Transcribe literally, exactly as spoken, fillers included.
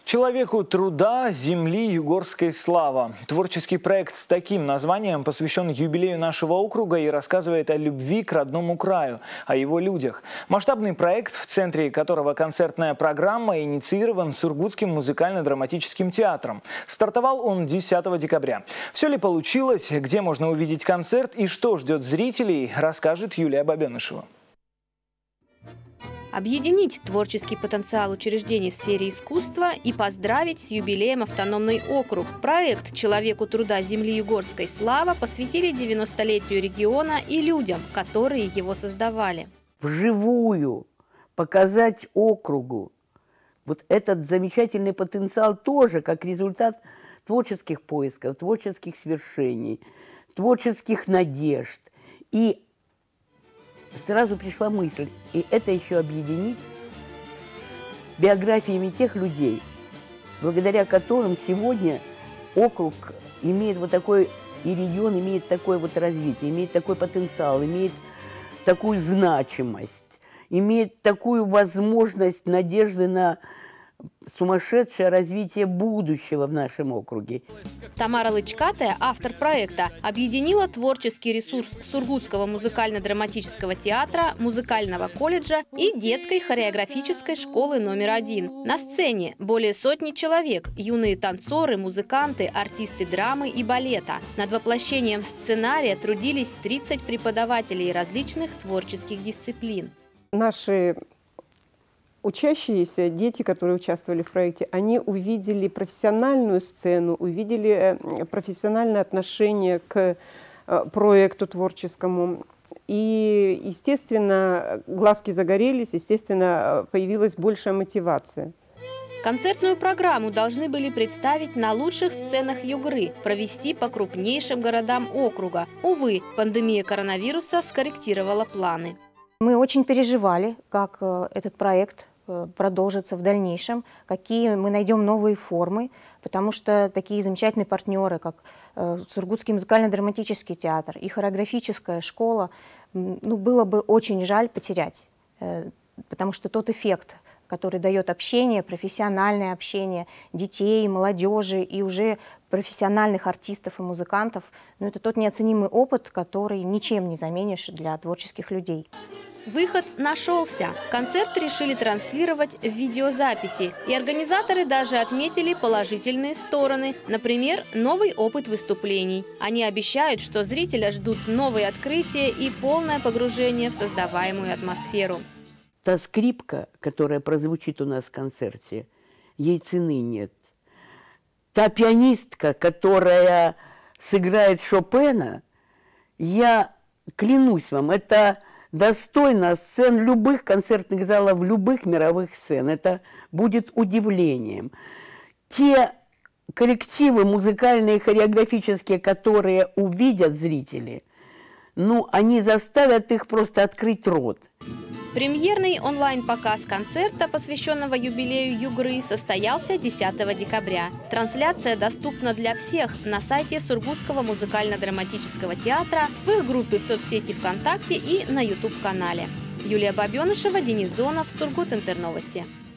Человеку труда, земли, югорской слава. Творческий проект с таким названием посвящен юбилею нашего округа и рассказывает о любви к родному краю, о его людях. Масштабный проект, в центре которого концертная программа, инициирован Сургутским музыкально-драматическим театром. Стартовал он десятого декабря. Все ли получилось, где можно увидеть концерт и что ждет зрителей, расскажет Юлия Бабенышева. Объединить творческий потенциал учреждений в сфере искусства и поздравить с юбилеем автономный округ. Проект «Человеку труда земли югорской слава» посвятили девяностолетию региона и людям, которые его создавали. Вживую показать округу вот этот замечательный потенциал тоже как результат творческих поисков, творческих свершений, творческих надежд. И сразу пришла мысль, и это еще объединить с биографиями тех людей, благодаря которым сегодня округ имеет вот такой, и регион имеет такое вот развитие, имеет такой потенциал, имеет такую значимость, имеет такую возможность надежды на сумасшедшее развитие будущего в нашем округе. Тамара Лычкатая, автор проекта, объединила творческий ресурс Сургутского музыкально-драматического театра, музыкального колледжа и детской хореографической школы номер один. На сцене более сотни человек – юные танцоры, музыканты, артисты драмы и балета. Над воплощением сценария трудились тридцать преподавателей различных творческих дисциплин. Наши учащиеся, дети, которые участвовали в проекте, они увидели профессиональную сцену, увидели профессиональное отношение к проекту творческому. И, естественно, глазки загорелись, естественно, появилась большая мотивация. Концертную программу должны были представить на лучших сценах Югры, провести по крупнейшим городам округа. Увы, пандемия коронавируса скорректировала планы. Мы очень переживали, как этот проект продолжится в дальнейшем, какие мы найдем новые формы, потому что такие замечательные партнеры, как Сургутский музыкально-драматический театр и хореографическая школа, ну, было бы очень жаль потерять, потому что тот эффект, который дает общение, профессиональное общение детей, молодежи и уже профессиональных артистов и музыкантов, ну, это тот неоценимый опыт, который ничем не заменишь для творческих людей. Выход нашелся. Концерт решили транслировать в видеозаписи. И организаторы даже отметили положительные стороны. Например, новый опыт выступлений. Они обещают, что зрителя ждут новые открытия и полное погружение в создаваемую атмосферу. Та скрипка, которая прозвучит у нас в концерте, ей цены нет. Та пианистка, которая сыграет Шопена, я клянусь вам, это достойно сцен любых концертных залов, любых мировых сцен. Это будет удивлением. Те коллективы музыкальные и хореографические, которые увидят зрители, ну, они заставят их просто открыть рот. Премьерный онлайн-показ концерта, посвященного юбилею Югры, состоялся десятого декабря. Трансляция доступна для всех на сайте Сургутского музыкально-драматического театра, в их группе в соцсети ВКонтакте и на ютуб-канале. Юлия Бабенышева, Денис Зонов, Сургут Интерновости.